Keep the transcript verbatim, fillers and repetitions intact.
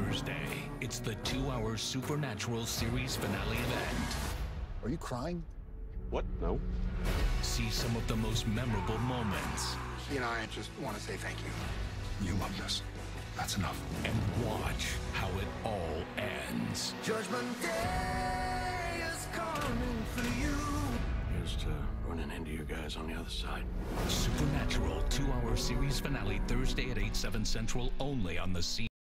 Thursday, it's the two-hour Supernatural series finale event. Are you crying? What? No. See some of the most memorable moments. He and I just want to say thank you. You loved us. That's enough. And watch how it all ends. Judgment Day is coming for you. Here's to running into you guys on the other side. Supernatural two-hour series finale Thursday at eight, seven Central, only on the C.